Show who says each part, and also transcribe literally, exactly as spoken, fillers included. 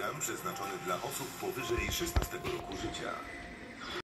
Speaker 1: program przeznaczony dla osób powyżej szesnastego roku życia.